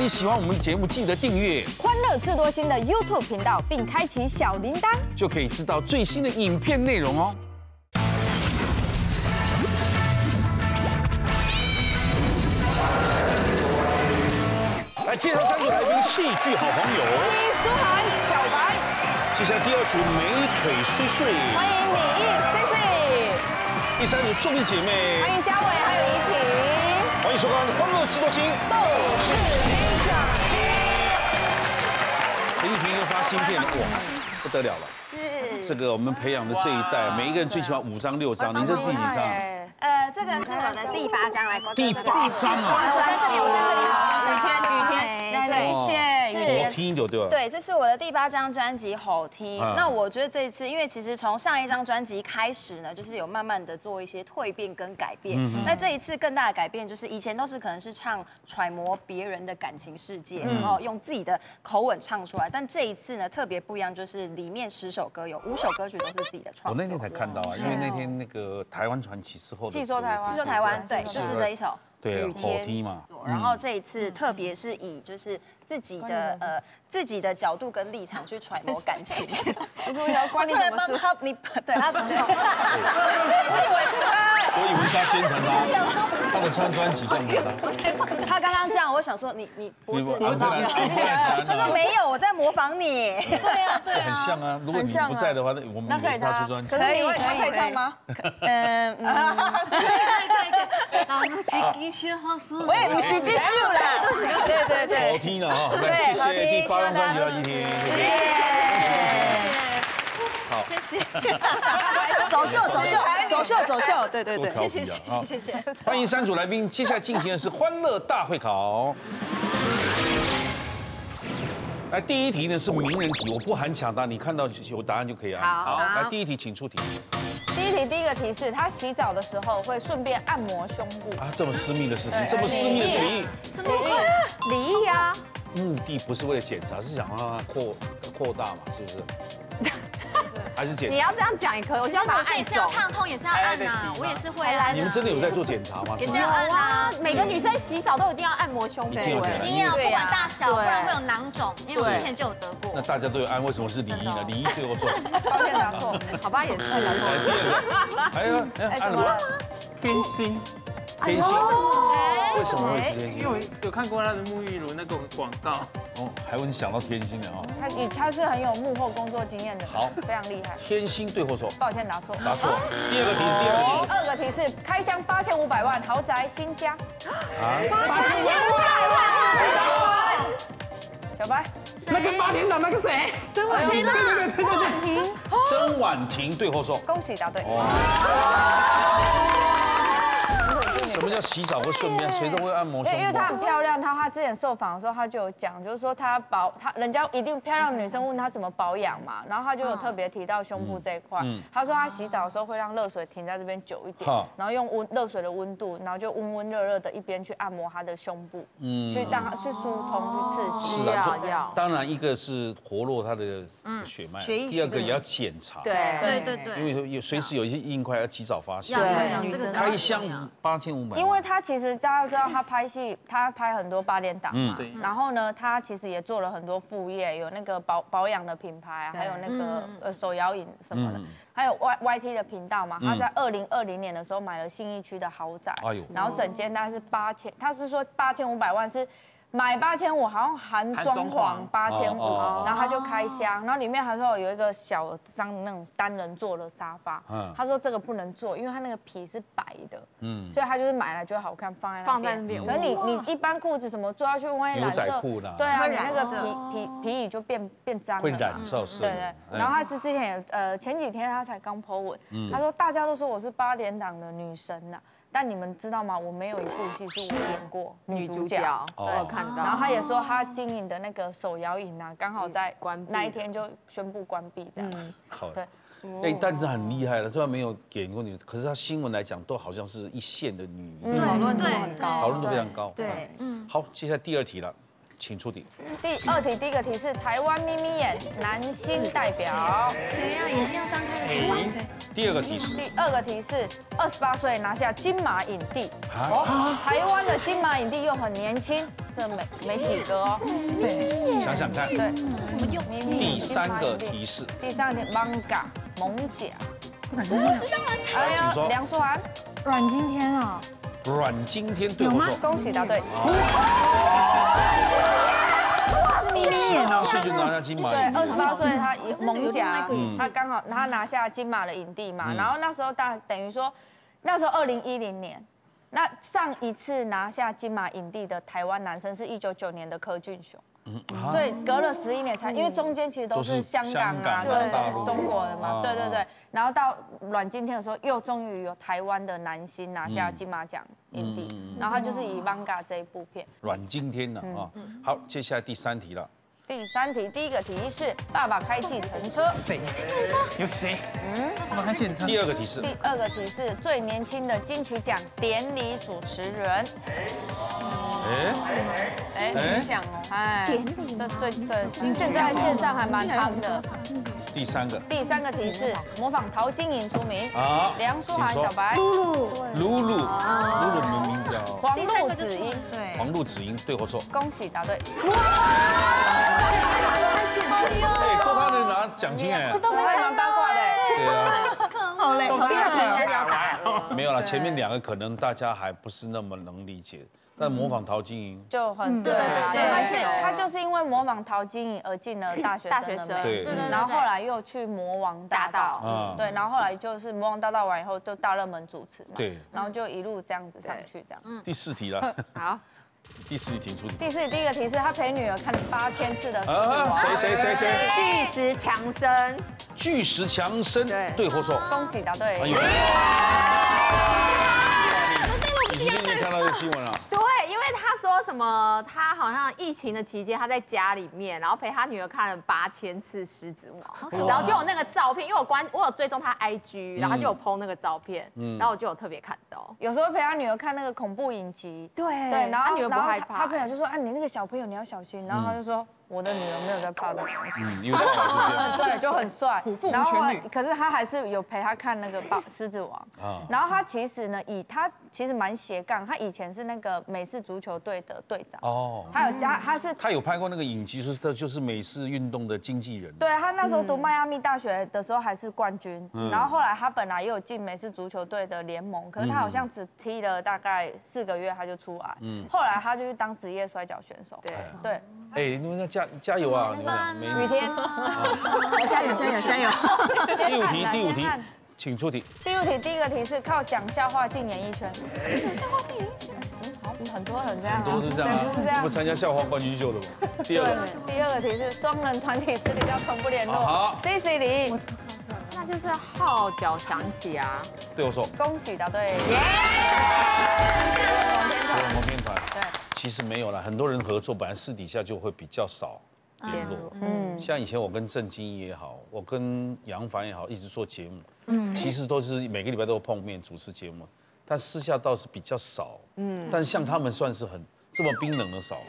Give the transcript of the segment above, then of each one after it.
你喜欢我们的节目，记得订阅欢乐智多星的 YouTube 频道，并开启小铃铛， 就可以知道最新的影片内容哦。来介绍3组来宾，戏剧好朋友李书涵、小白。 接下来第2组美腿碎碎， 欢迎李毅、Cici。 第3组综艺姐妹， 欢迎嘉伟还有怡婷。 欢迎收看《欢乐智多星》， 斗士音响机。 陈怡婷又发新片了，哇，不得了了！这个我们培养的这一代，每一个人最起码5张6张，你这是第几张？ 这个是我的第8张，来， 第8张啊！ 我在这里，我在这里，好， 雨天，来，谢谢。 好听有对吧？ 对，这是我的第8张专辑《好听》。那我觉得这一次，因为其实从上一张专辑开始呢，就是有慢慢的做一些蜕变跟改变。那这一次更大的改变，就是以前都是可能是唱揣摩别人的感情世界，然后用自己的口吻唱出来。但这一次呢，特别不一样，就是里面10首歌有5首歌曲都是自己的创作。 我那天才看到啊，因为那天那个台湾传奇之后的戏说台湾， 戏说台湾，对，就是这一首。 对，好听嘛。 然后这一次特别是以就是自己的角度跟立场去揣摩感情。 你说要关你什么事？ 他你对他没有， 我以为是他， 我以为是他宣传他的专辑这样子。 他刚刚这样，我想说你不是模仿我， 他他说没有，我在模仿你。 对啊对啊， 很像啊。如果你不在的话，那我们也是他出专辑。 可是他可以唱吗？ 我也不是继续啦。对对。 好听的哈，来谢谢第8张专辑的怡婷，谢谢，好， 谢谢。走秀，对对对， 谢谢。欢迎3组来宾，接下来进行的是欢乐大会考。来，第1题呢是名人题，我不含抢答，你看到有答案就可以按。好，来第1题，请出题。 第一个提示，他洗澡的时候会顺便按摩胸部。 啊，这么私密的事情，这么私密的礼仪， 礼仪呀。 目的不是为了检查，是想让它扩大嘛，是不是？还是检查？ 你要这样讲也可以，我就要把它按是要畅通，也是要按呐，我也是会按。 你们真的有在做检查吗？ 也是要按啊， 每个女生洗澡都一定要按摩胸部， 一定要， 不管大小，不然会有囊肿。因为我之前就有得过。 那大家都有按，为什么是礼仪呢？礼仪最后做。 抱歉答错，好吧也是。 还有按什么？ 天心， 天心。为什么会是天心？ 因为我有看过他的沐浴乳那个广告。 哦，还有你想到天心的哦。 他是很有幕后工作经验的， 好， 非常厉害。 天心对或错？ 抱歉答错。 答错。第2个题， 第2个提示，开箱8500万豪宅新家。 啊 8500万。小白。 那个8点档那个谁？ 曾婉婷。 曾婉婷对或错？ 恭喜答对。 什么叫洗澡会顺便？谁都会按摩胸部。 因为她很漂亮，她之前受访的时候，她就有讲，就是说她人家一定漂亮的女生问她怎么保养嘛，然后她就有特别提到胸部这一块。她说她洗澡的时候会让热水停在这边久一点，然后用热水的温度，然后就温温热热的一边去按摩她的胸部，去让她去疏通、去刺激。 是啊，当然一个是活络她的血脉，第2个也要检查。 对。 因为随时有一些硬块要及早发现。 对， 开箱8500万。 因为他其实大家知道他拍戏，他拍很多8点档嘛，然后呢，他其实也做了很多副业，有那个保养的品牌，还有那个手摇饮什么的，还有 YT 的频道嘛。他在2020年的时候买了信义区的豪宅，然后整间大概是8000，他是说8500万是。买8500，好像含装潢8500，然后他就开箱，然后里面还说有一个小张那种单人座的沙发，他说这个不能坐，因为它那个皮是白的，所以他就是买来觉得好看，放在那边。可是你一般裤子什么坐下去，万一染色，对啊，你那个皮椅就变脏了， 会染色。 对。然后他是之前前几天他才刚 po 文，他说大家都说我是8点档的女神呐。但你们知道吗？我没有一部戏是我演过女主角， 对，看到。 然后他也说他经营的那个手摇饮啊，刚好在那一天就宣布关闭这样。 好， 对。 但是很厉害了，虽然没有演过女，可是他新闻来讲都好像是1线的女， 讨论度很高， 讨论度非常高。 对， 好，接下来第2题了。 请出题。 第2题，第一个题是台湾咪咪眼男星代表。 谁呀？眼睛要张开的谁？谁？ 第2个提示。 第2个题是28岁拿下金马影帝。台湾的金马影帝又很年轻，这没几个哦。 对，想想看。 对， 怎么用？ 第3个提示。 第3个题 manga 萌甲。 我知道了。 请说。 梁书涵。 阮经天啊。 阮经天对我说。 恭喜答对。 咪咪眼哦。 是就拿下金马。 对，28岁他萌甲，他刚好他拿下金马的影帝嘛。然后那时候等于说，那时候2010年，那上一次拿下金马影帝的台湾男生是1999年的柯俊雄。所以隔了11年才，因为中间其实都是香港啊跟中国的嘛，对对对。然后到阮经天的时候，又终于有台湾的男星拿下金马奖影帝，然后他就是以 manga 这一部片。 阮经天呢啊，好，接下来第3题了。 第3题，第一个提示：爸爸开计程车。 谁？有谁？爸爸开计程车。 第2个提示。 第2个提示：最年轻的金曲奖典礼主持人。金曲奖哦，这现在线上还蛮夯的。 第3个提示：模仿陶晶莹出名。梁书涵小白。 露露的名字叫黄路子英。 对。 黄路子英对或错？ 恭喜答对。 哎，够他能拿奖金哎。 都没抢八卦的。 对啊。 好累，好厉害。 没有了，前面2个可能大家还不是那么能理解。但模仿陶晶莹就很对，他就是因为模仿陶晶莹而进了大学生的对， 然后后来又去魔王大道，对，然后后来就是魔王大道完以后就大热门主持嘛， 对， 然后就一路这样子上去这样。 第4题了， 好， 第4题请出题。 第4题第一个提示，他陪女儿看了8000次的《狮子王》。 谁？ 巨石强森。 巨石强森对或错？ 恭喜答对。 你最近看到这新闻了？ 对，因为他说什么，他好像疫情的期间，他在家里面，然后陪他女儿看了8000次《狮子王》，然后就有那个照片，因为我有追踪他 IG， 然后他就有 PO 那个照片，然后我就有特别看到。 有时候陪他女儿看那个恐怖影集， 对， 然后女儿不害怕， 他朋友就说：“你那个小朋友你要小心。”然后他就说：“我的女儿没有在怕这个东西。” 因为对，就很帅。 虎父无犬女。 可是他还是有陪他看那个《狮子王》。然后他其实呢，他其实蛮斜杠，他以前是那个美式足球队的队长。哦。他有拍过那个影集，就是美式运动的经纪人。 对，他那时候读迈阿密大学的时候还是冠军，然后后来他本来也有进美式足球队的联盟，可是他好像只踢了大概4个月他就出来。后来他就去当职业摔跤选手。对。 哎，你们要加油啊！ 雨天， 加油！ 第5题，请出题。 第5题第一个题是靠讲笑话进演艺圈。讲笑话进演艺圈，很多人这样。 很多是这样啊，不参加笑话冠军秀的吗？第2 个题是双人团体私底下从不联络。好 ，CC 李， 那就是号角响起啊。 对我说。 恭喜答对。 蒙天团。对。其实没有啦，很多人合作，本来私底下就会比较少联络。像以前我跟郑经也好，我跟杨凡也好，一直做节目，其实都是每个礼拜都有碰面主持节目，但私下倒是比较少。但是像他们算是这么冰冷的少。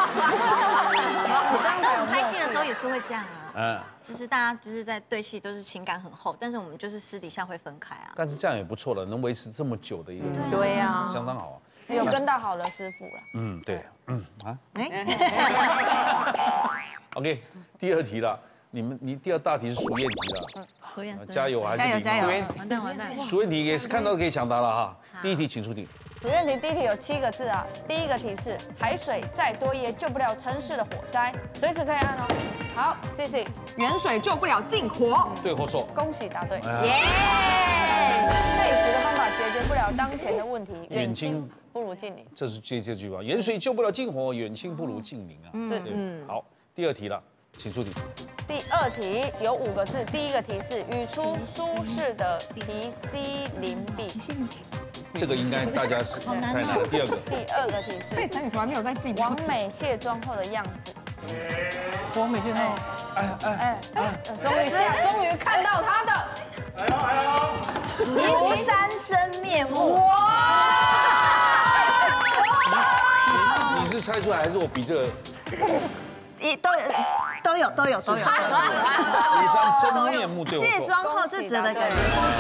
但我们拍戏的时候也是会这样啊。就是大家就是在对戏都是情感很厚，但是我们就是私底下会分开啊。 但是这样也不错了，能维持这么久的一个， 对呀， 相当好啊。 有跟到好的师傅了。 对，OK， 第2题了，你第2大题是数验题了，加油还是加油！完蛋！ 数验题也是看到可以抢答了哈。第1题请出题。 数验题第1题有7个字啊。第1个题是海水再多也救不了城市的火灾，随时可以按哦。好 ，CC， 远水救不了近火。 对或错？ 恭喜答对。耶！配食的方法解决不了当前的问题，远亲不如近邻。 这是这句话，远水救不了近火，远亲不如近邻啊。好，第2题了，请出题。 第2题有5个字，第1个题是语出苏轼的题西林壁。 这个应该大家是太难了。第2 个题是佩珊，你从来没有在进。 王美卸妆后的样子。 王美卸妆。 终于看到她的。 庐山真面目。 你是猜出来还是我比这个都有。 庐山真面目对我卸说， 妆后是值得给人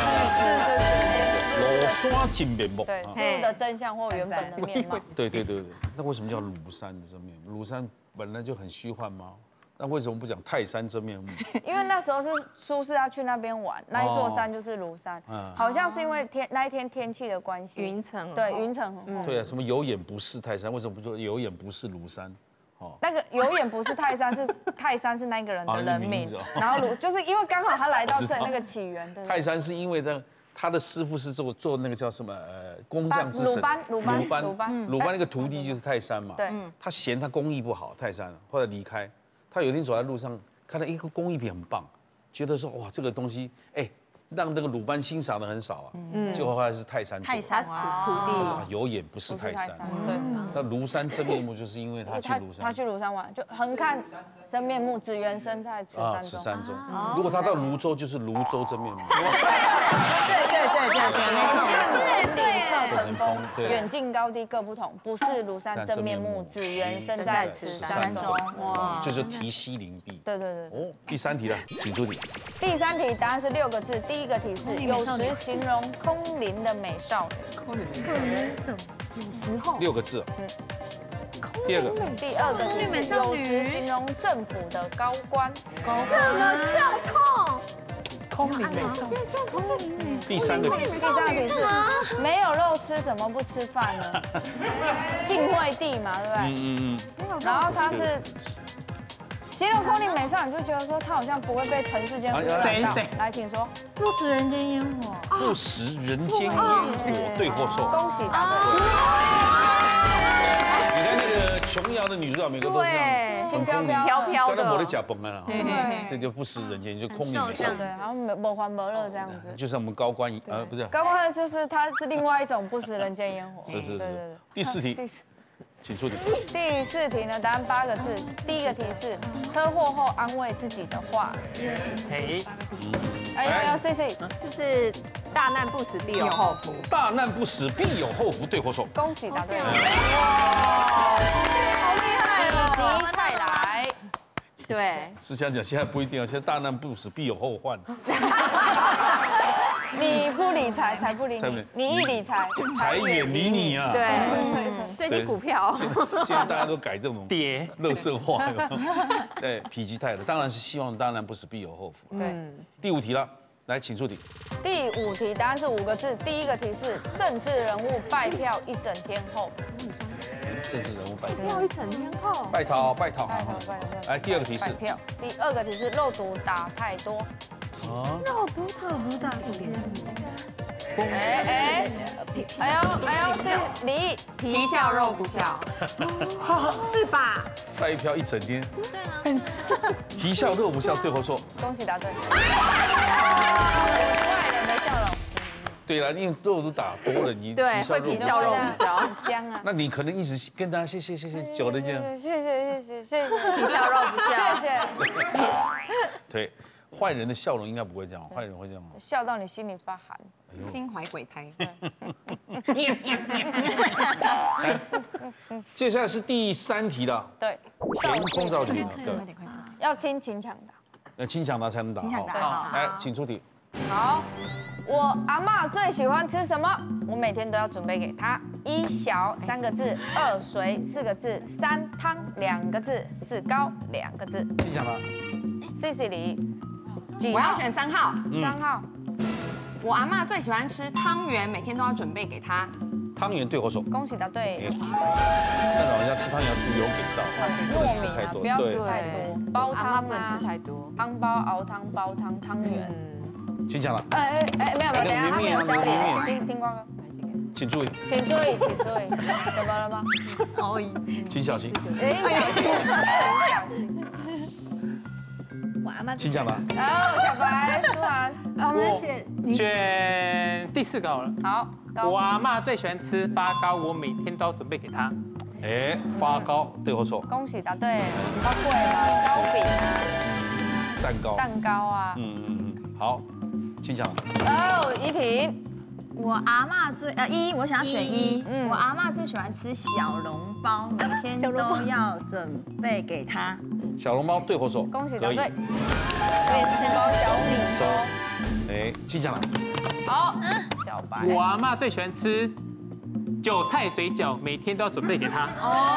裸刷真面目。 对，事物的真相或原本的面貌。 对，那为什么叫庐山的真面目？庐山本来就很虚幻吗？那为什么不讲泰山真面目？ 因为那时候是苏轼要去那边玩，那一座山就是庐山，好像是因为那一天天气的关系， 云层对，云层很厚。 对啊，什么有眼不识泰山？为什么不说有眼不识庐山？ 那个有眼不是泰山，是泰山是那个人的人名，然后就是因为刚好他来到这里那个起源，对。 泰山是因为他的师傅是做那个叫什么工匠之神，鲁班那个徒弟就是泰山嘛。对。他嫌他工艺不好，泰山后来离开，他有一天走在路上看到一个工艺品很棒，觉得说哇这个东西让这个鲁班欣赏的很少啊，结果后来是泰山做的。 他死徒弟， 有眼不是泰山。 对。 那庐山真面目就是因为他去庐山， 他去庐山玩，就横看真面目，只缘身在此山中。 此山中。如果他到泸州，就是泸州真面目。 对，没错。 千里侧成峰，远近高低各不同，不是庐山真面目，只缘身在此山中。 哇，就是题西林壁。 对。 哦，第三题了，请出题。 第三题答案是6个字，第一个题是有时形容空灵的美少女。 空灵的有时候 6个字。第二个题是有时形容政府的高官。 什么叫痛？ 空灵美少女。 第三个题是没有肉吃怎么不吃饭呢？晋惠帝嘛，对不对？然后他是形容空灵美少女，就觉得说她好像不会被尘世间污染到。来，请说。 不食人间烟火。 不食人间烟火，对或错？ 恭喜答对。 你看那个琼瑶的女主角，每个都是这样， 轻飘飘的， 刚才我的假崩啊，这就不食人间，就空灵美少女。 对，然后没欢没乐这样子。 就像我们高官不是高官，就是他是另外一种不食人间烟火。 是。对。第4题。请出题。 第4题呢，答案8个字。第一个题是车祸后安慰自己的话。CC， 就是大难不死必有后福。 大难不死必有后福，对或错？ 恭喜答对了。哇，好厉害！否极泰来。 对。 是这样讲，现在不一定啊，现在大难不死必有后患。 你不理财，财不理你；你一理财， 财远离你啊！ 对，最近股票， 现在大家都改这种跌垃圾话，对，否极泰来，当然是希望大难不死必有后福。 对， 第5题了，来，请出题。 第5题答案是5个字，第一个题是政治人物拜票1整天后。 政治人物拜票1整天后。 拜讨。来，第2个题是。 拜票。第2个题是肉毒打太多。 肉毒打是李皮笑肉不笑，是吧？ 拜票1整天。对了。皮笑肉不笑，对或错？ 恭喜答对。坏人的笑容。 对了，因为肉毒打多了，你对会皮笑肉不笑， 很僵啊。 那你可能一直跟大家谢谢久了这样。 谢谢。 皮笑肉不笑， 谢谢。 对。坏人的笑容应该不会这样，坏人会这样吗？ 笑到你心里发寒， 心怀鬼胎。 接下来是第3题了。 对， 全空造题。 对， 要听请抢答。 请抢答才能答。 好， 来，请出题。 好，我阿嬷最喜欢吃什么？我每天都要准备给她。1小3个字，2水4个字，3汤2个字，4糕2个字。 请抢答。 CC 里。 我要选3号。 3号。 我阿嬷最喜欢吃汤圆，每天都要准备给她。 汤圆对或错？ 恭喜答对。 那老人家吃汤圆要猪油给到， 糯米啊，不要吃太多。煲汤啊， 吃太多。 汤包、熬汤、煲汤、汤圆。 请抢了。 没有，等一下他没有消脸。听光哥。 请注意。 请注意。怎么了吗？ 请小心。 小心。 我阿妈请讲吧。 小白、舒涵， 我们选第4个好了。 好， 我阿妈最喜欢吃发糕，我每天都要准备给她。 发糕对或错？ 恭喜答对，包粿嘛，糕饼啊， 蛋糕啊。 好，请讲。 怡婷， 我阿嬷我想要选一。我阿嬷最喜欢吃小笼包，每天都要准备给她。 小笼包对或错？ 恭喜答对。面包小米粥。 哎，金奖了。 好，小白。 我阿嬷最喜欢吃韭菜水饺，每天都要准备给她。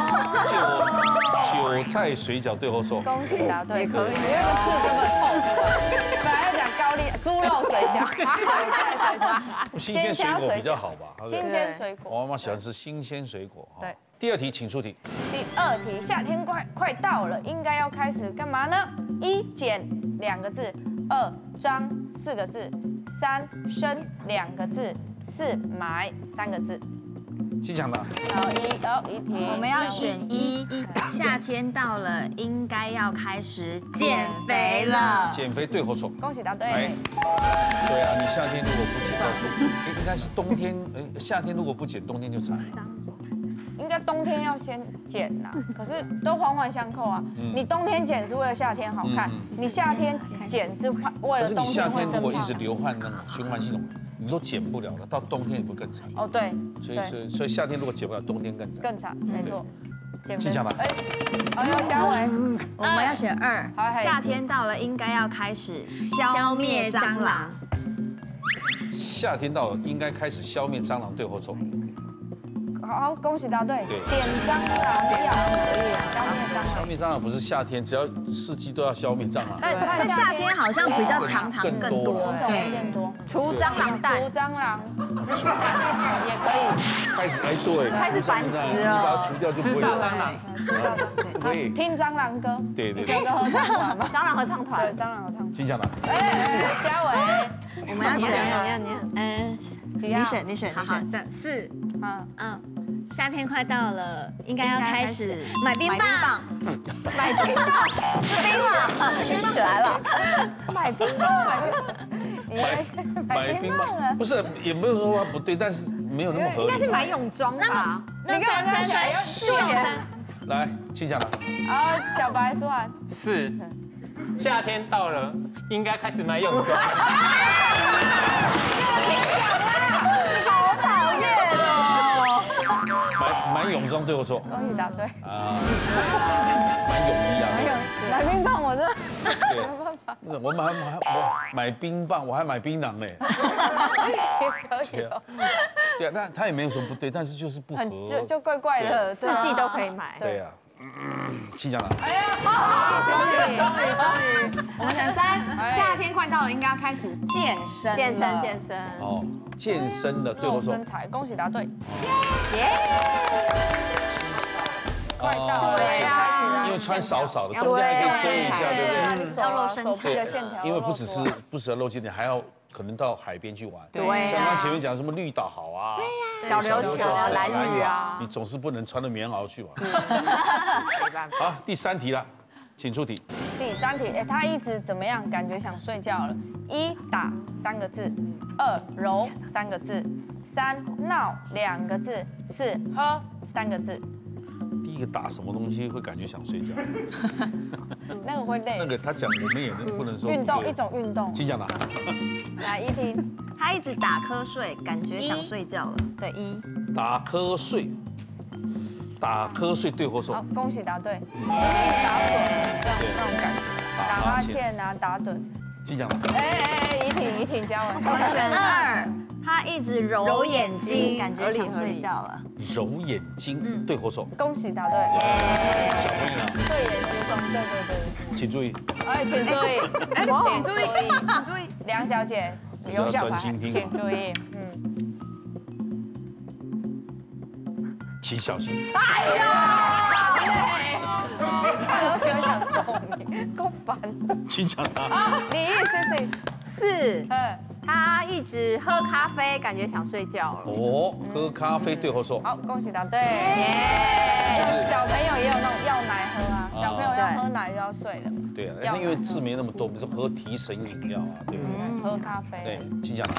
韭菜水饺对或错？ 恭喜答对，可以。你那个字根本凑出来，本来要讲高丽猪肉水饺、韭菜水饺， 新鲜水果比较好吧？ 新鲜水果。 我妈妈喜欢吃新鲜水果。 对。 第二题，请出题。 第二题，夏天快到了，应该要开始干嘛呢？1剪2个字，2张4个字，3生2个字，4埋3个字。 金奖的。 好，一题。 我们要选一。夏天到了，应该要开始减肥了。 减肥对或错？ 恭喜答对。 对啊，你夏天如果不减到应该是冬天，夏天如果不减，冬天就惨。 应该冬天要先减呐，可是都环环相扣啊。你冬天减是为了夏天好看，你夏天减是为了冬天会增胖。可是你夏天如果一直流汗，那种循环系统你都减不了了，到冬天你不更惨？哦，对。 所以夏天如果减不了，冬天更惨。 更惨，没错。减肥。 记下来。 嘉伟， 我们要选2。夏天到了，应该要开始消灭蟑螂。 夏天到了，应该开始消灭蟑螂，对或错？ 好，恭喜答对。点蟑螂药可以消灭蟑螂。 消灭蟑螂不是夏天，只要4季都要消灭蟑螂。 但夏天好像比较常更多， 更多。 除蟑螂蛋， 除蟑螂也可以。 开始对， 开始繁殖了。 你把它除掉就不会有蟑螂。 可以听蟑螂歌。 对。 以前有个合唱团嘛， 蟑螂合唱团。 对，蟑螂合唱团。 金奖的。 嘉伟， 我们要选你选。好，4。夏天快到了，应该要开始买冰棒。买冰棒，吃冰了，吃起来了。 买冰棒， 买冰棒，不是，也没有说它不对，但是没有那么合理。 应该是买泳装吧？ 那个3， 来，金奖的。 好，小白说完。 4。夏天到了，应该开始买泳装。 好讨厌哦！ 买泳装对或错？ 恭喜答对。 买泳衣啊。 买冰棒，我这没办法。我买冰棒，我还买槟榔嘞。 也可以。 对啊，但他也没有什么不对，但是就是不合。 就怪怪的 ，4季都可以买。 对啊。金奖了。 哎呀，终于， 我们选3。夏天快到了，应该要开始健身。 哦，健身的对或错？ 身材，恭喜答对。 耶！ 快到了，开始啊。 因为穿少少的，冬天还可以遮一下，对不对？要露身材的线条。 因为不只要露肩点，还要可能到海边去玩。 对。 像刚前面讲什么绿岛好啊。 小琉球啊，蓝屿啊， 你总是不能穿着棉袄去玩。 没办法。 好，第3题了，请出题。 第3题，他一直怎么样？感觉想睡觉了。1打3个字，2揉3个字，3闹2个字，4喝3个字。 第一个打什么东西会感觉想睡觉？ 那个会累。 那个他讲，我们也不能说。 运动，一种运动。 金奖的。 来，1题。 他一直打瞌睡，感觉想睡觉了。对，1。 打瞌睡对或错？ 好，恭喜答对。打盹那种感觉，打哈欠啊，打盹。 金奖的。 一挺嘉文。 我选2。他一直揉眼睛，感觉想睡觉了。 揉眼睛对或错？ 恭喜答对。 小朋友。 对眼惺忪，对。 请注意。 请注意，梁小姐。有小孩，请注意， 请小心。 哎呀，我都有想揍你，够烦。 请讲他。 你意思是 4。他一直喝咖啡，感觉想睡觉了。 哦，喝咖啡对或错？ 好，恭喜答对。小朋友也有那种要奶喝啊，小朋友要喝奶就要睡了。 对啊，那因为字没那么多，比如说喝提神饮料啊，对不对？ 喝咖啡。 对，请讲。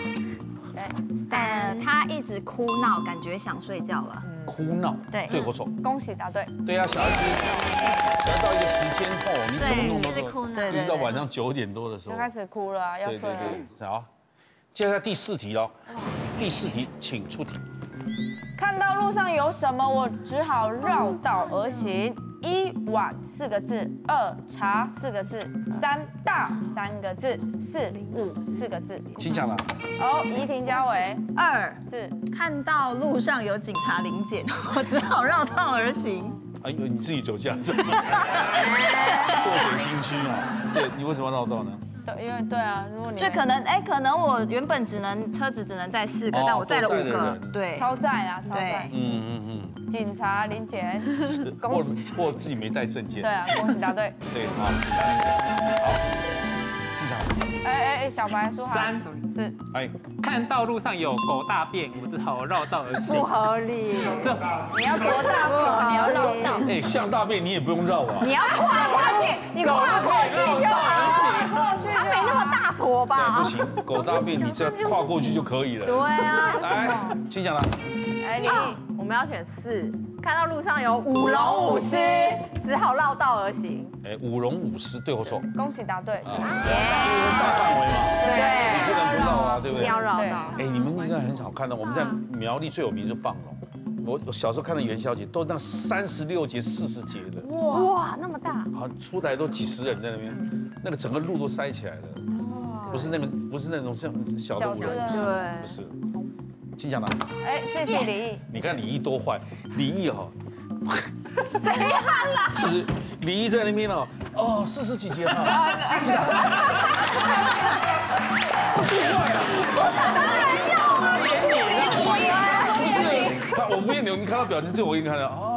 他一直哭闹，感觉想睡觉了。 哭闹，对或错？ 恭喜答对。 对啊，小孩子到一个时间后，你怎么弄都哭闹， 一直到晚上9点多的时候就开始哭了，要睡了。 好，接下来第4题喽。 第4题，请出题。 看到路上有什么，我只好绕道而行。1碗4个字，2茶4个字，3大3个字，4五4个字。 请讲了。 好，怡婷、嘉伟 2 是看到路上有警察临检，我只好绕道而行。 哎呦，你自己酒驾是吧？做贼心虚嘛。对，你为什么要绕道呢？ 对，因为对啊，如果你就可能我原本车子只能载4个，但我载了5个，对， 超载啦，超载。警察临检，恭喜。 或自己没带证件。 对啊，恭喜答对。 对，好，进场。 小白说好。 3 是。 看到路上有狗大便，我只好绕道而行。 不合理。 你要多大坨？你要绕道。 像大便你也不用绕啊。 你要跨过去，你跨过去就好。它没那么大坨吧？ 不行，狗大便你只要跨过去就可以了。 对啊。 来，请讲了。 我们要选4。看到路上有舞龙舞狮，只好绕道而行。 舞龙舞狮，对或错？ 恭喜答对。 因为是大范围嘛， 对， 不能不绕啊，对不对？ 一定要绕道。 你们应该很少看到，我们在苗栗最有名就是棒龙。我小时候看到元宵节都那36节、40节的。 哇，那么大！ 好，出来都几十人在那边，那个整个路都塞起来了。不是那种像小的舞龙舞狮，不是。请讲吧。 谢谢李毅。 你看李毅多坏，李毅哈， 怎样啦？ 就是李毅在那边40几节哈。 当然要啊！ 不是，我不验流，你看到表情之后，我已经看到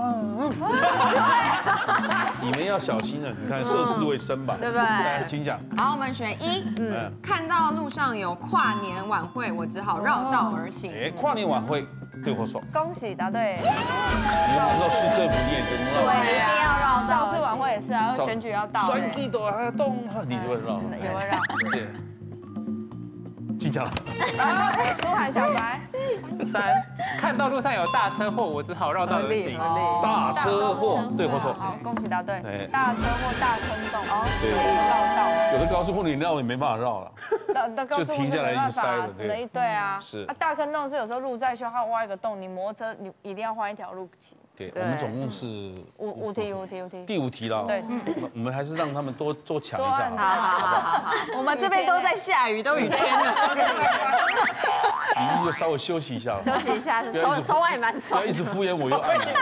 你们要小心了，你看涉世未深吧， 对不对？ 来，请讲。 好，我们选1。看到路上有跨年晚会，我只好绕道而行。 跨年晚会，对或错？ 恭喜答对。 你们知道市政府你也跟绕？ 对，一定要绕道。 造势晚会也是啊，选举要到。 选举都还要动，你就会绕。 也会绕。 对。请讲了。 舒涵、小白。 3看到路上有大车祸，我只好绕道而行。 大车祸，对或错？ 好，恭喜答对。大车祸、大坑洞，对，绕道。 有的高速公路你绕也没办法绕了，就停下来一直塞了， 只能对啊。 是。 大坑洞是有时候路在修，它挖一个洞，你摩托车你一定要换一条路骑。 对，我们总共是 5题。 第5题了。 对， 我们还是让他们多抢一下。 好。 我们这边都在下雨，都雨天了。 你就稍微休息一下。 休息一下，手腕也蛮爽。 不要一直敷衍我又爱你。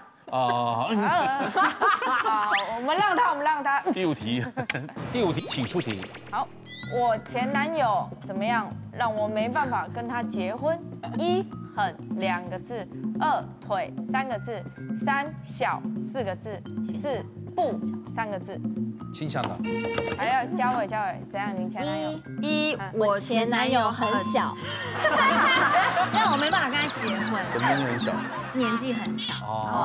我们让他。 第5题，请出题。 好，我前男友怎么样让我没办法跟他结婚？1狠2个字，2腿3个字，3小4个字，4不3个字。 请想的。 还要嘉伟，怎样？你前男友 ？1我前男友很小，让我没办法跟他结婚。 什么年纪很小？ 年纪很小。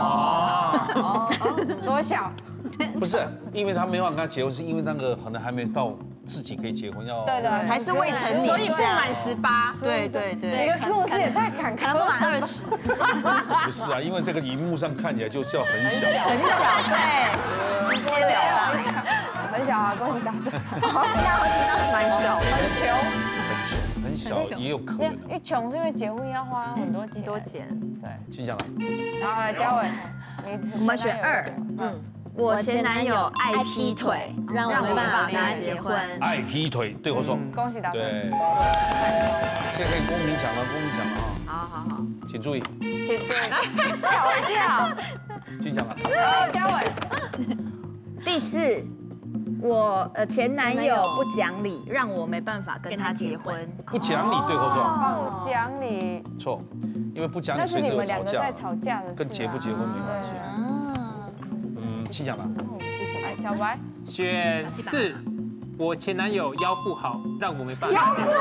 多小？ 不是，因为他没办法跟他结婚，是因为那个可能还没到自己可以结婚要。 对， 还是未成年， 所以不满18。 对。 你的故事也太坎坷了， 不满20。 不是啊，因为这个荧幕上看起来就叫很小。 对，直接讲到很小啊，恭喜答对。 好，其他问题倒是蛮小， 很小也有可能。 因为穷是因为结婚要花很多钱。 对，请讲了。 然后来嘉伟， 我们选2。我前男友爱劈腿，让我没办法跟他结婚。 爱劈腿，对或错？ 恭喜答对。 对。现在可以公平讲了哈。 好。 请注意。 吓我一跳。 请讲了。 嘉伟。 第4，我前男友不讲理，让我没办法跟他结婚。 不讲理，对或错？ 不讲理。 错，因为不讲理， 那是你们2个在吵架的事。 跟结不结婚没关系。请讲了。 小白。 选4，我前男友腰不好，让我没办法结婚。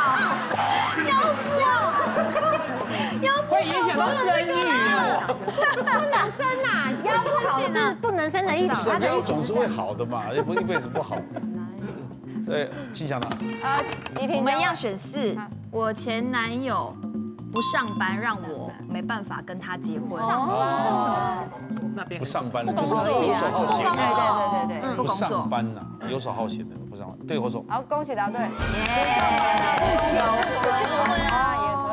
腰不好， 会影响到生育哦。 不能生啊，腰不好是不能生的意思。 腰总是会好的嘛，也不一辈子不好。对，请讲了。 我们一样选4，我前男友不上班，让我没办法跟他结婚。 不上班，就是游手好闲。 对。 不上班呐，游手好闲的不上班，对或错？ 好，恭喜答对。 不求婚啊，也可以。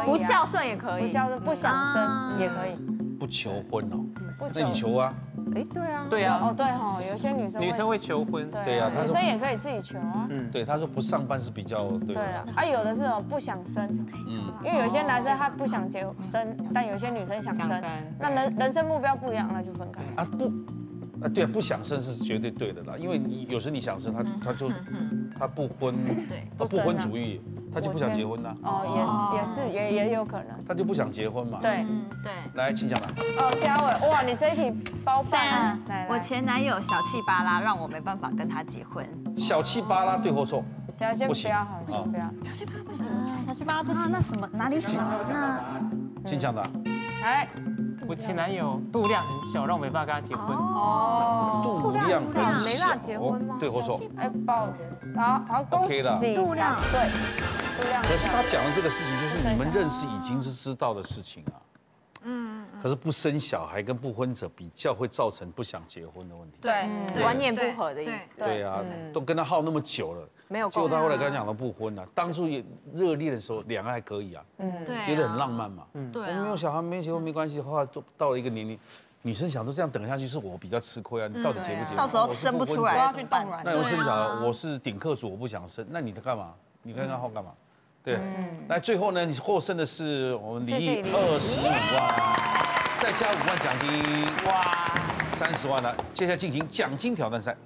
以， 不孝顺也可以， 不孝顺不想生也可以， 不求婚哦，那你求啊？ 哎，对啊， 对啊， 哦对哈，有些女生会求婚， 对啊， 女生也可以自己求啊。 对，他说不上班是比较对了，啊有的是不想生，因为有些男生他不想生，但有些女生想生，那人生目标不一样，那就分开。 啊不。对啊，不想生是绝对对的啦，因为有时你想生，他不婚主义，他就不想结婚啦。 哦，也有可能。 他就不想结婚嘛。 对。 来，请讲吧。 哦，嘉伟，哇，你这一题包饭啊！ 我前男友小气巴拉，让我没办法跟他结婚。 小气巴拉对或错？ 先不要好，先不要。 小气巴拉不行，小气巴拉不行。那什么哪里小？那请讲的。 来。 我前男友度量很小，让我没办法跟他结婚。 哦， 度量很小， 没办法结婚吗？ 对或错？ 哎，好，恭喜。 度量对，度量。 可是他讲的这个事情，就是你们认识已经是知道的事情啊。可是不生小孩跟不婚者比较会造成不想结婚的问题。 对， 观念不合的意思。 对啊，都跟他耗那么久了， 没有。 结果他后来跟他讲了不婚了。当初也热恋的时候，两个还可以啊，觉得很浪漫嘛。 对， 我没有小孩，没结婚没关系。后来都到了一个年龄，女生想说这样等下去是我比较吃亏啊，你到底结不结婚？ 到时候生不出来， 要去冻卵。 那我生小孩，我是顶客族，我不想生，那你在干嘛？你跟他耗干嘛？对，来最后呢，你获胜的是我们李25万。再加5万奖金，哇，30万了。接下来进行奖金挑战赛。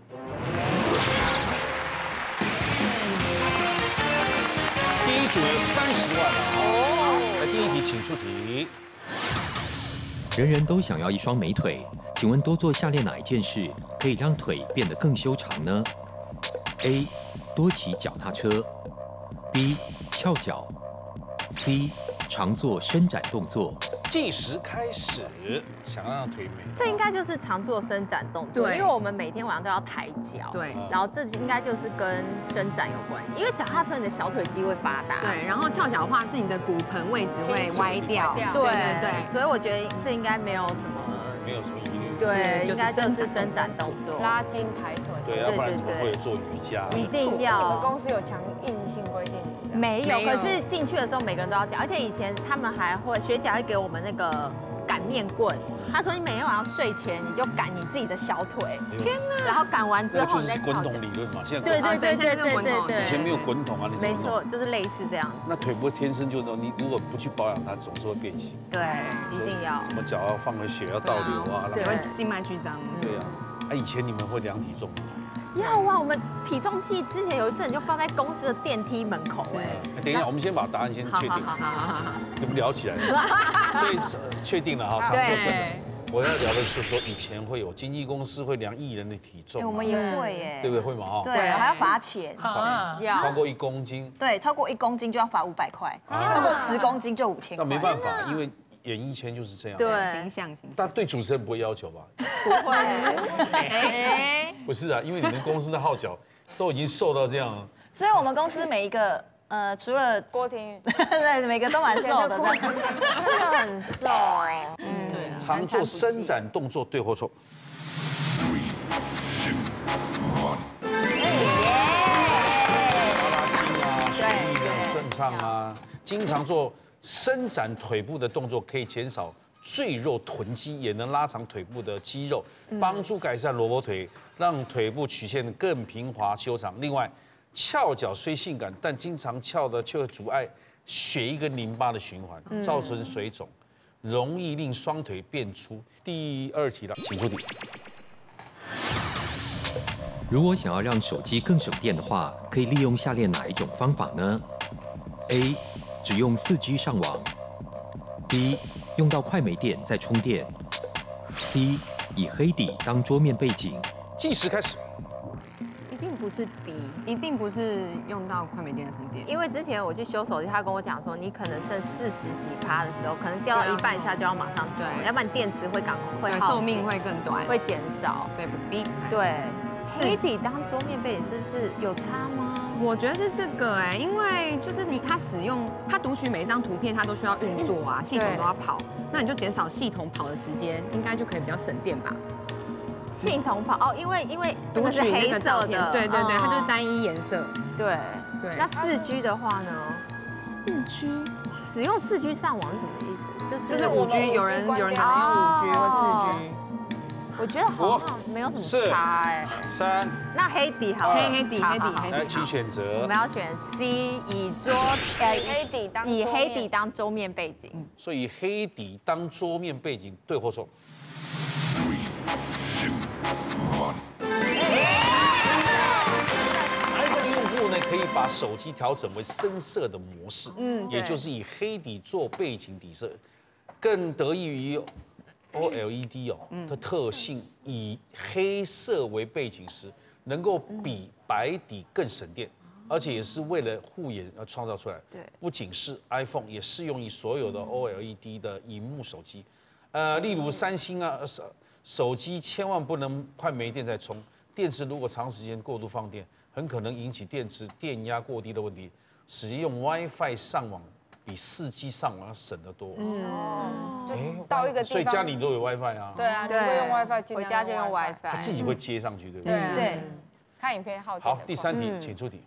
第一组有30万了哦。来，第一题，请出题。 人人都想要一双美腿，请问多做下列哪一件事可以让腿变得更修长呢 ？A. 多骑脚踏车 ；B. 翘脚 ；C. 常做伸展动作。 计时开始，想让腿美。 这应该就是常做伸展动作， 对， 因为我们每天晚上都要抬脚， 对， 然后这应该就是跟伸展有关系，因为脚踏车你的小腿肌会发达， 对，然后翘脚的话是你的骨盆位置会歪掉， 对，所以我觉得这应该没有什么疑虑， 对，应该就是伸展动作， 拉筋抬腿， 对，要不然怎么会做瑜伽？ 一定要。 你们公司有强硬性规定？ 没有，可是进去的时候每个人都要讲，而且以前他们还会学姐会给我们那个擀面棍，他说你每天晚上睡前你就擀你自己的小腿，天哪！然后擀完之后你再翘脚。 滚筒理论嘛，现在对， 以前没有滚筒啊，你没错，就是类似这样子。 那腿不会天生就你如果不去保养它，总是会变形。 对，一定要。 什么脚要放了血要倒流啊， 对，静脉曲张。 对啊，以前你们会量体重吗？ 要啊，我们体重计之前有一阵就放在公司的电梯门口等一下，我们先把答案先确定，你们聊起来了，所以确定了哈，常做伸展。我要聊的是说，以前会有经纪公司会量艺人的体重， 我们也会耶， 对不对？会吗？哈， 对，还要罚钱， 超过1公斤， 对，超过1公斤就要罚500块，超过10公斤就5000块。 那没办法，因为演艺圈就是这样， 对， 形象。 但对主持人不会要求吧？ 不会， 不是啊，因为你们公司的号角都已经瘦到这样了， 所以我们公司每一个除了郭婷宇， 对，每个都蛮瘦的， 真的很瘦， 对， 常做伸展动作，对或错？拉筋啊，血液这样顺畅啊，经常做伸展腿部的动作，可以减少赘肉臀肌，也能拉长腿部的肌肉，帮助改善萝卜腿，让腿部曲线更平滑修长。另外，翘脚虽性感，但经常翘的却会阻碍血液跟淋巴的循环，造成水肿，容易令双腿变粗。第2题了，请出题。 如果想要让手机更省电的话，可以利用下列哪一种方法呢 ？A. 只用4G 上网 ；B. 用到快没电再充电 ；C. 以黑底当桌面背景。 计时开始。 一定不是 B， 一定不是用到快没电的充电， 因为之前我去修手机，他跟我讲说，你可能剩40几%的时候，可能掉到一半下就要马上充，要不然电池会寿命会更短， 会减少， 所以不是 B。 对，黑底当桌面背景是不是有差吗？ 我觉得是这个因为就是它使用它读取每一张图片，它都需要运作啊，系统都要跑，那你就减少系统跑的时间，应该就可以比较省电吧。 系统跑因为读取黑色的， 对，它就是单一颜色。 对。那4G 的话呢？ 只用4G 上网是什么意思？ 就是5G，有人可能用5G 或4G。 我觉得好像没有什么差哎。 3， 那黑底好， 黑底。 来，请选择。 我们要选 C， 以黑底当桌面背景。 所以黑底当桌面背景，对或错？可以把手机调整为深色的模式，也就是以黑底做背景底色，更得益于 OLED 的特性，以黑色为背景时，能够比白底更省电，而且也是为了护眼而创造出来。对，不仅是 iPhone， 也适用于所有的 OLED 的萤幕手机，例如三星啊，手机千万不能快没电再充，电池如果长时间过度放电。很可能引起电池电压过低的问题，使用 WiFi 上网比4G 上网要省得多。 就到一个地方， 所以家里都有 WiFi 啊。 对啊，你会用 WiFi， 回家就用 WiFi， 它自己会接上去，对不对？ 对，看影片耗电。 好，第3题，请出题。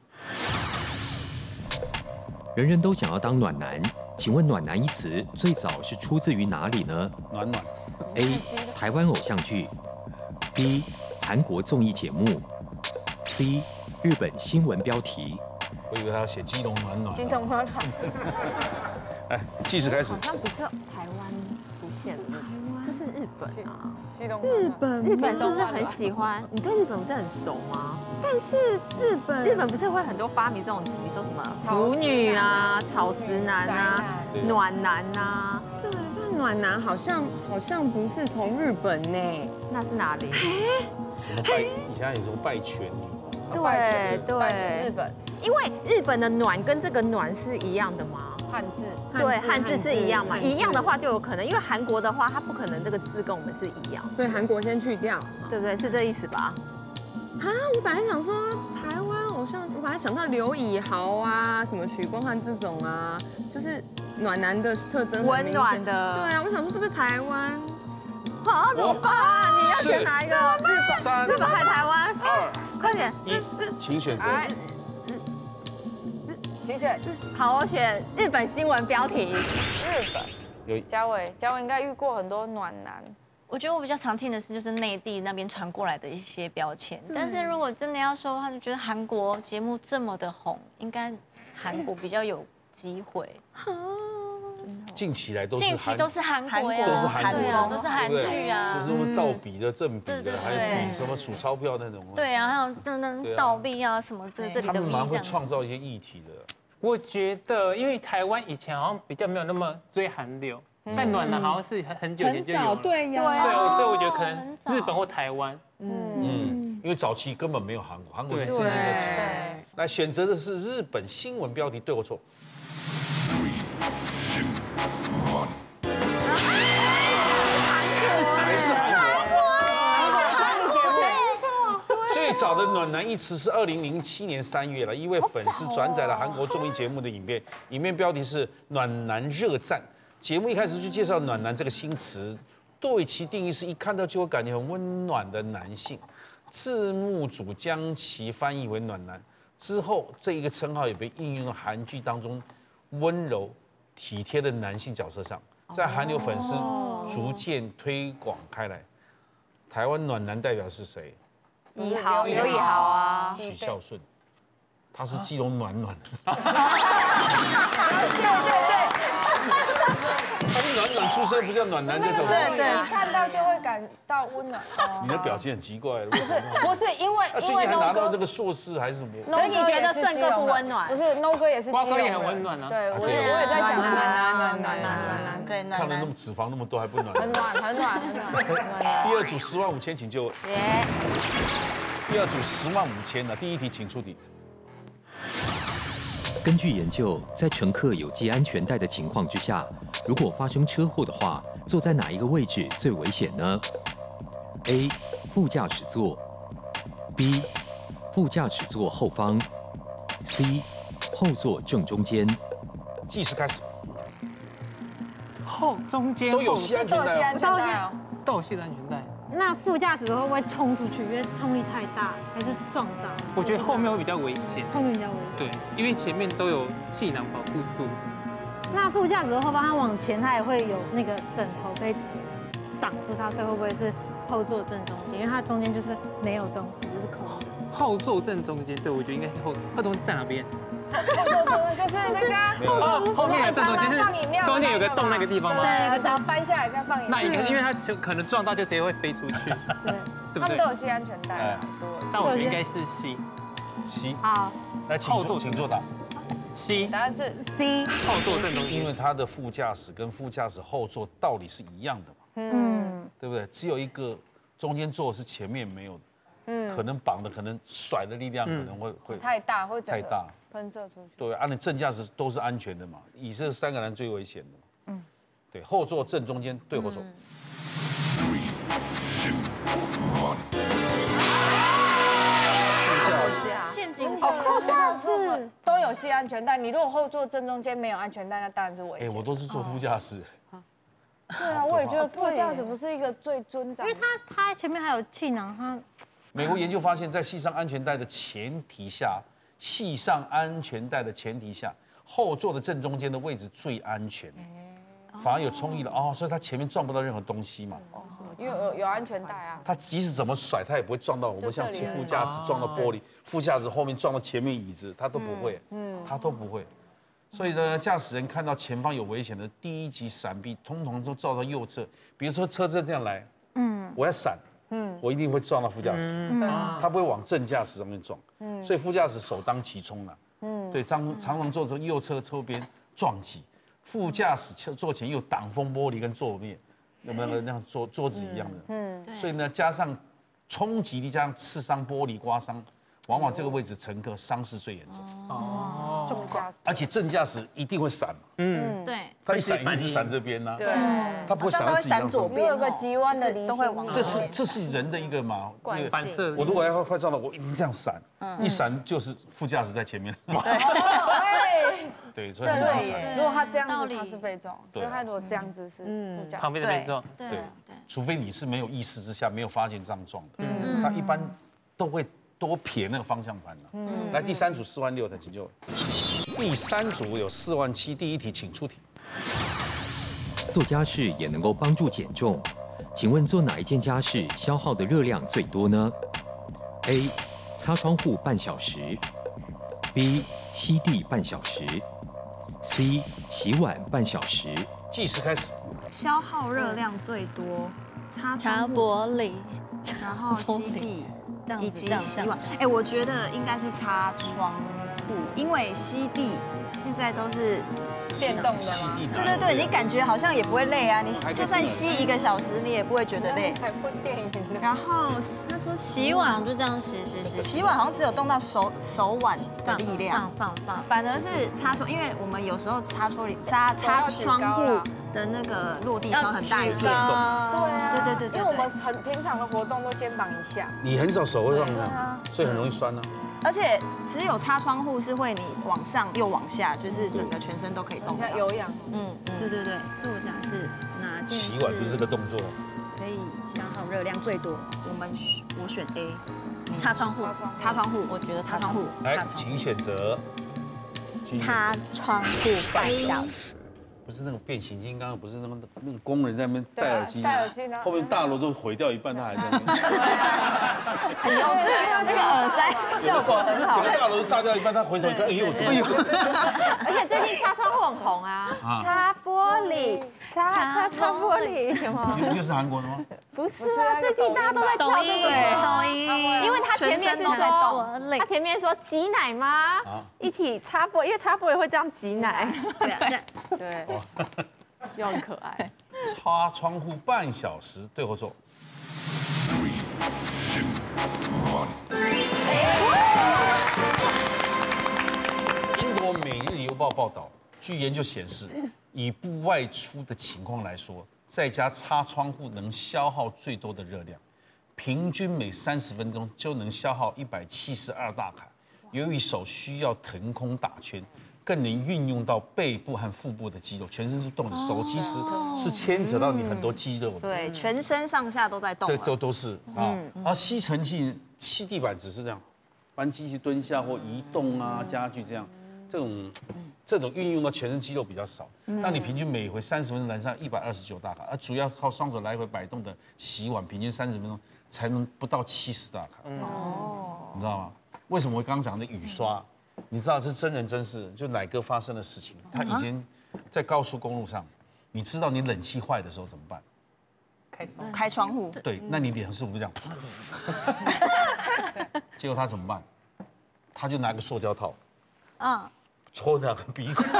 人人都想要当暖男，请问"暖男"一词最早是出自于哪里呢？ 暖暖。 A. 台湾偶像剧 B. 韩国综艺节目 C. 日本新闻标题。 我以为他要写基隆暖暖。 基隆暖暖。 哎，计时开始。 好像不是台湾出现的，这是日本啊。 基隆。 日本是不是很喜欢？你对日本不是很熟吗？ 但是日本不是会很多发明这种词，比如说什么腐女啊、草食男啊、暖男啊。 对，但暖男好像不是从日本呢， 那是哪里？ 什么拜？以前有什么拜泉女？ 对， 日本， 因为日本的暖跟这个暖是一样的吗？ 汉字， 对，汉字是一样嘛？一样的话就有可能，因为韩国的话，它不可能这个字跟我们是一样， 所以韩国先去掉， 对不对？是这意思吧？ 啊，我本来想说台湾偶像，我本来想到刘以豪啊，什么许光汉这种啊，就是暖男的特征， 温暖的。 对啊，我想说是不是台湾？ 好，怎么办？你要选哪一个？日本还是台湾 ？2、 快点 1，请选择。 请选。 好，我选日本新闻标题。 日本。嘉伟应该遇过很多暖男。 我觉得我比较常听的是就是内地那边传过来的一些标签，但是如果真的要说的话，就觉得韩国节目这么的红，应该韩国比较有机会。 近期来都是韩国呀， 都是韩国， 对啊，都是韩剧啊， 是什么倒笔的、正笔的，还有什么数钞票那种。 对啊，还有等倒币啊什么这里的。 他们蛮会创造一些议题的。 我觉得，因为台湾以前好像比较没有那么追韩流，但暖男好像是很久以前就有了。 对呀， 对，所以我觉得可能日本或台湾。 因为早期根本没有韩国，韩国是最近的起来。来选择的是日本新闻标题，对或错？还是韩国？最早的暖男一词是2007年3月了，一位粉丝转载了韩国综艺节目的影片，影片标题是"暖男热战"。节目一开始就介绍暖男这个新词，对其定义是一看到就会感觉很温暖的男性。字幕组将其翻译为暖男，之后这一个称号也被应用到韩剧当中温柔体贴的男性角色上，在韩流粉丝逐渐推广开来。台湾暖男代表是谁？ 刘以豪啊， 许孝顺，他是基隆暖暖。他是暖暖出身，不叫暖男这种。 对，看到就会感到温暖。 你的表情很奇怪， 不是因为最近还拿到那个硕士还是什么？ 所以你觉得顺哥不温暖？ 不是 ，No 哥也是基隆人。 瓜哥也很温暖啊。 对，我也在想暖，对， 看了那么脂肪那么多还不暖？ 很暖。 第二组105000，请就。第二组105000了，第一题请出题。 根据研究，在乘客有系安全带的情况之下，如果发生车祸的话，坐在哪一个位置最危险呢 ？A. 副驾驶座 B. 副驾驶座后方 C. 后座正中间。 计时开始。 后中间都有系安全带哦。 都有系安全带。 那副驾驶会不会冲出去？因为冲力太大，还是撞到？ 我觉得后面会比较危险。 后面比较危险。 对，因为前面都有气囊保护住。 那副驾驶的后方，它往前，它也会有那个枕头可以挡住它，所以会不会是后座正中间？因为它中间就是没有东西，就是空的。 后座正中间，对我觉得应该是后座在哪边？ 后座就是那个后面的正中间是中间有个洞那个地方吗？ 对，只要搬下来再放饮料。 那应该因为它可能撞到就直接会飞出去， 对， 对不对？ 他们都有系安全带，很多。 但我觉得应该是 C。 C。 好， 来，请作答。 C。 答案是 C。 后座正中间， 因为它的副驾驶跟副驾驶后座道理是一样的嘛，对不对？只有一个中间座是前面没有的，可能绑的，可能甩的力量可能会太大，会太大， 喷射出去。 对，按照正驾驶都是安全的嘛，以这3个人最危险的。对，后座正中间对或错？ 陷阱副驾驶都有系安全带，你如果后座正中间没有安全带，那当然是危险。 我都是坐副驾驶。 对啊，我也觉得副驾驶不是一个最尊长， 因为它前面还有气囊，它。 美国研究发现，在系上安全带的前提下，后座的正中间的位置最安全，反而有冲力了哦，所以它前面撞不到任何东西嘛。 因为有安全带啊。 它即使怎么甩，它也不会撞到我们，像副驾驶撞到玻璃，副驾驶后面撞到前面椅子，它都不会，它都不会。所以呢，驾驶人看到前方有危险的，第一级闪避，通常都照到右侧。比如说车子这样来，我要闪。我一定会撞到副驾驶，他不会往正驾驶上面撞，所以副驾驶首当其冲了。对，常常坐在右侧侧边撞击，副驾驶座前有挡风玻璃跟座面，有没有那样桌子一样的？所以呢，加上冲击力，加上刺伤玻璃刮伤，往往这个位置乘客伤势最严重。 副驾驶， 而且正驾驶一定会闪， 对， 他一闪一定是闪这边呐， 对， 他不会闪到自己方向。 有个急弯的离心， 这是人的一个嘛反射。 我如果要快撞到，我一定这样闪，一闪就是副驾驶在前面。对，所以很难闪。 如果他这样子，他是被撞，所以他如果这样子是副驾驶旁边的被撞。 对， 除非你是没有意识之下没有发现这样撞的，他一般都会多撇那个方向盘了。来，第3组46000的请就。第3组有47000，第一题请出题。 做家事也能够帮助减重，请问做哪一件家事消耗的热量最多呢 ？A. 擦窗户半小时 ，B. 吸地半小时 ，C. 洗碗半小时。 计时开始。 消耗热量最多， 擦玻璃， 然后吸地，以及洗碗。我觉得应该是擦窗户，因为吸地现在都是电动的吗？ 对，你感觉好像也不会累啊，你就算吸1个小时，你也不会觉得累。 还部电影的。 然后他说洗碗就这样洗， 洗碗好像只有动到手腕的力量， 放， 反而是擦窗，因为我们有时候擦窗户的那个落地窗很大一片。 对啊， 对， 因为我们很平常的活动都肩膀以下。 你很少手会放这样，所以很容易酸啊。 而且只有擦窗户是会你往上又往下，就是整个全身都可以动。 像有氧。 对，做家事哪件事？ 洗碗就是个动作， 可以消耗热量最多。我选 A， 擦窗户， 我觉得擦窗户。 来，请选择。 擦窗户半小时。 不是那个变形金刚，不是那个工人在那边戴耳机，后面大楼都毁掉一半，他还在那边。 很幼稚，那个耳塞效果很好。 整个大楼都炸掉一半，他回头一看，哎呦，怎么有？ 而且最近擦窗户很红啊，擦玻璃，擦玻璃，有吗？ 你不就是韩国的吗？ 不是啊，最近大家都在跳这个抖音， 因为他前面是说，他前面说挤奶吗？一起擦玻璃，因为擦玻璃会这样挤奶。对。又很可爱。 擦窗户半小时，对或错？英国《每日邮报》报道，据研究显示，以不外出的情况来说，在家擦窗户能消耗最多的热量，平均每30分钟就能消耗172大卡。由于手需要腾空打圈，更能运用到背部和腹部的肌肉，全身是动的。手其实是牵扯到你很多肌肉的， 对，全身上下都在动。 对，都是啊。而吸尘器、吸地板只是这样，搬机器蹲下或移动啊，家具这样。 这种运用到全身肌肉比较少，让你平均每回30分钟燃烧129大卡，而主要靠双手来回摆动的洗碗，平均30分钟才能不到70大卡。哦，你知道吗？为什么我刚刚讲的雨刷？你知道这是真人真事，就乃哥发生的事情。他以前在高速公路上，你知道你冷气坏的时候怎么办？ 开窗户。 对，那你脸是不是这样？结果他怎么办？他就拿个塑胶套，戳2个鼻孔，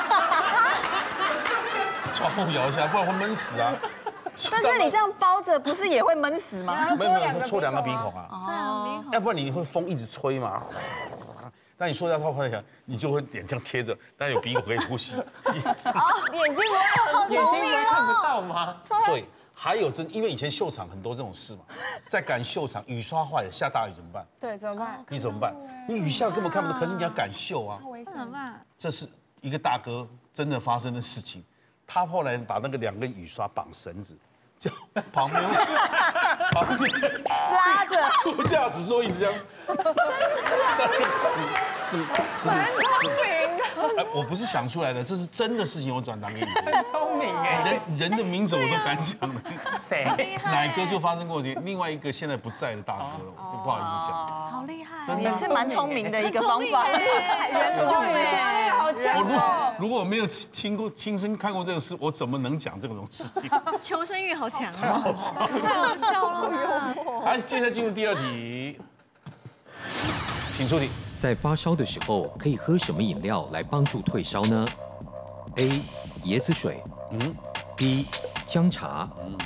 窗户摇一下，不然会闷死啊。 但是你这样包着，不是也会闷死吗？ 没有，戳2个鼻孔啊， 这两个鼻孔， 要不然你会风一直吹嘛。但你塑胶套放起来，你就会脸这样贴着，但有鼻孔可以呼吸。 眼睛不会很眼睛不会看不到吗？ 对，还有因为以前秀场很多这种事嘛，在赶秀场，雨刷坏了，下大雨怎么办？ 对，怎么办？ 你怎么办？你雨下根本看不到，可是你要赶秀啊。 那怎么办？ 这是一个大哥真的发生的事情，他后来把那个2根雨刷绑绳子，叫旁边拉着副驾驶座一直这样。是，蛮聪明的。 我不是想出来的，这是真的事情，我转达给你。 很聪明哎， 人的名字我都敢讲了。 谁？ 乃哥就发生过另外一个现在不在的大哥了，我就不好意思讲。 好厉害， 真的也是蛮聪明的一个方法。 人聪明，那个好强哦。 如果我没有亲身看过这个事，我怎么能讲这种事情？ 求生欲好强， 太好笑了， 太好笑了嘛。 好，接下来进入第2题，请出题。 在发烧的时候，可以喝什么饮料来帮助退烧呢 ？A. 椰子水，B. 姜茶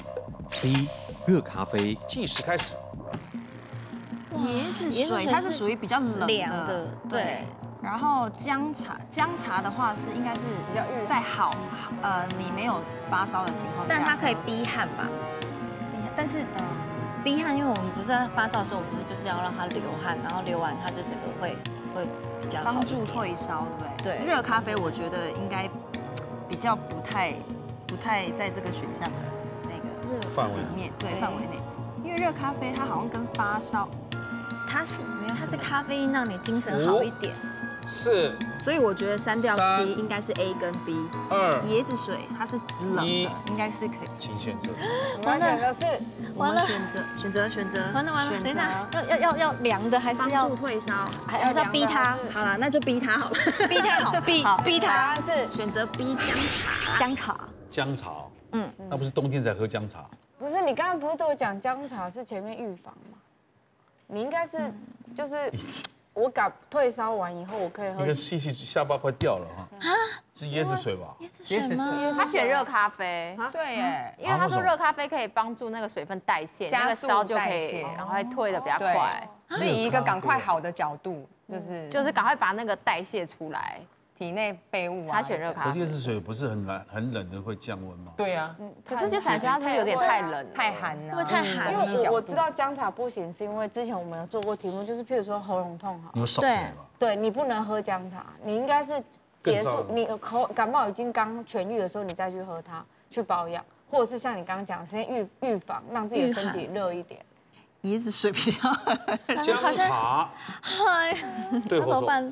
，C. 热咖啡。 计时开始。 椰子水它是属于比较冷的， 对。 然后姜茶的话应该是比较在你没有发烧的情况下， 但它可以逼汗吧？ 但是逼汗，因为我们不是在发烧的时候，我们不是就是要让它流汗，然后流完它就整个会比较好， 帮助退烧，对不对？ 对。 热咖啡我觉得应该比较不太在这个选项的那个范围里面，对范围内，因为热咖啡它好像跟发烧， 它是咖啡因让你精神好一点。 4， 所以我觉得删掉 C 应该是 A 跟 B。 2， 椰子水它是冷的，应该是可以。 请选择。 我们选的是， 完了， 选择。 完了，等一下，要凉的还是要帮助退烧？ 还是要逼它？ 好了，那就逼它好了。 逼它好，逼它是选择 B 姜茶。那不是冬天才喝姜茶？ 不是，你刚刚不是都有讲姜茶是前面预防吗？你应该是就是我退烧完以后，我可以喝。 你看细下巴快掉了哈。是椰子水吧？ 椰子水吗？ 他选热咖啡，对耶，因为他说热咖啡可以帮助那个水分代谢，那个烧就可以，然后会退的比较快。 是以一个赶快好的角度， 就是赶快把那个代谢出来。 体内废物啊。 他选热咖啡。 椰子水不是很冷的会降温吗？ 对啊。 可是就感觉它是有点太冷、 太寒了。 会太寒。 因为我知道姜茶不行，是因为之前我们有做过题目，就是譬如说喉咙痛哈， 你有手吧？ 对你不能喝姜茶，你应该是结束你感冒已经刚痊愈的时候，你再去喝它去保养，或者是像你刚刚讲，先预防，让自己的身体热一点。 椰子水比较。 姜茶。 嗨， 对， 那怎么办？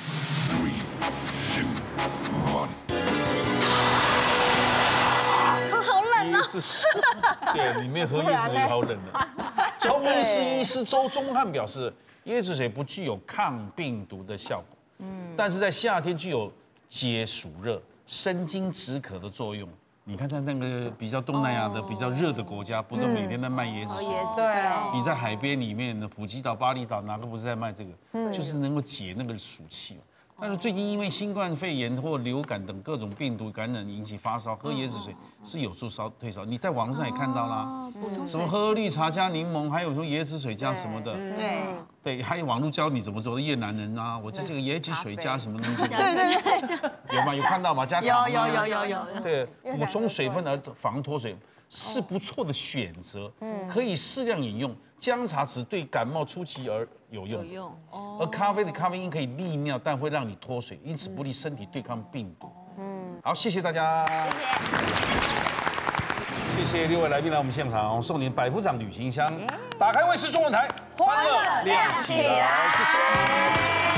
好冷啊！ 对，里面喝椰子水好冷的。中医医师周宗翰表示，椰子水不具有抗病毒的效果，但是在夏天具有解暑热、生津止渴的作用。你看在那个比较东南亚的比较热的国家，不都每天在卖椰子水？ 对。 你在海边里面的普吉岛、巴厘岛，哪个不是在卖这个？就是能够解那个暑气嘛。但是最近因为新冠肺炎或流感等各种病毒感染引起发烧，喝椰子水是有助退烧。你在网上也看到啦，什么喝绿茶加柠檬，还有说椰子水加什么的，对，还有网络教你怎么做的越南人啊，我这个椰子水加什么东西，对，有吗？有看到吗？加糖有， 对，补充水分而防脱水是不错的选择，可以适量饮用。姜茶只对感冒初期而有用，而咖啡的咖啡因可以利尿，但会让你脱水，因此不利身体对抗病毒。好，谢谢大家，谢谢6位来宾来我们现场，送您百夫长旅行箱，打开卫视中文台，欢乐亮起来，谢谢。